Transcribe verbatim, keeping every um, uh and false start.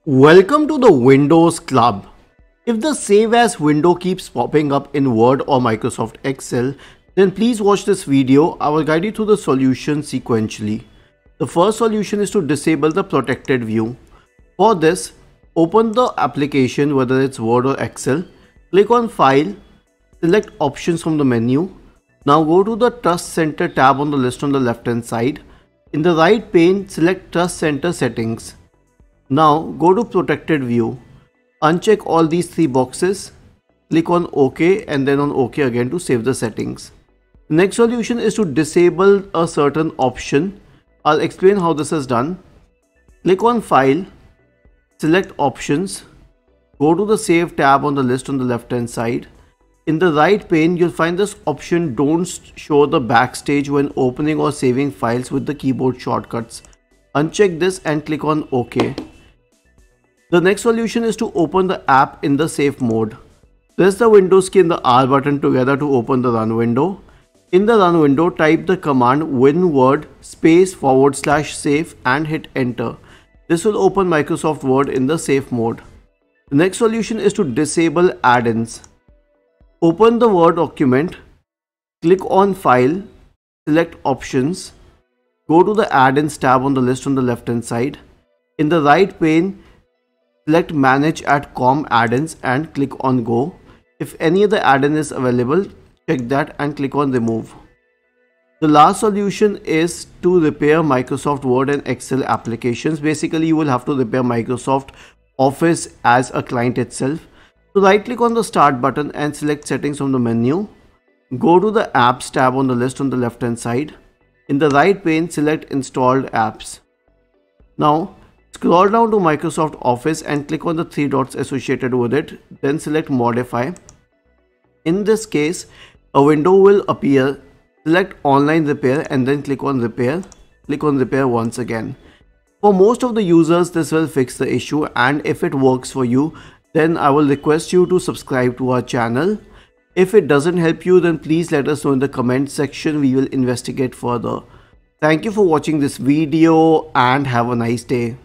Welcome to the Windows Club. If the Save As window keeps popping up in Word or Microsoft Excel, then please watch this video. I will guide you through the solution sequentially. The first solution is to disable the protected view. For this, open the application, whether it's Word or Excel, click on File, select Options from the menu. Now go to the Trust Center tab on the list on the left hand side. In the right pane, select Trust Center Settings. Now go to Protected View, uncheck all these three boxes, click on OK and then on OK again to save the settings. The next solution is to disable a certain option. I'll explain how this is done. Click on File, select Options, go to the Save tab on the list on the left hand side. In the right pane, you'll find this option Don't show the Backstage when opening or saving files with the keyboard shortcuts. Uncheck this and click on OK. The next solution is to open the app in the safe mode. Press the Windows key and the R button together to open the run window. In the run window, type the command winword space forward slash safe and hit enter. This will open Microsoft Word in the safe mode. The next solution is to disable add-ins. Open the Word document, click on File, select Options, go to the Add-ins tab on the list on the left hand side. In the right pane, select Manage at Com add-ins and click on Go. If any other add-in is available, check that and click on Remove. The last solution is to repair Microsoft Word and Excel applications. Basically, you will have to repair Microsoft Office as a client itself. So right click on the Start button and select Settings from the menu. Go to the Apps tab on the list on the left hand side. In the right pane, select Installed Apps. Now, scroll down to Microsoft Office and click on the three dots associated with it, then select Modify. In this case, a window will appear. Select Online Repair and then click on Repair. Click on Repair once again. For most of the users, this will fix the issue, and if it works for you, then I will request you to subscribe to our channel. If it doesn't help you, then please let us know in the comment section. We will investigate further. Thank you for watching this video and have a nice day.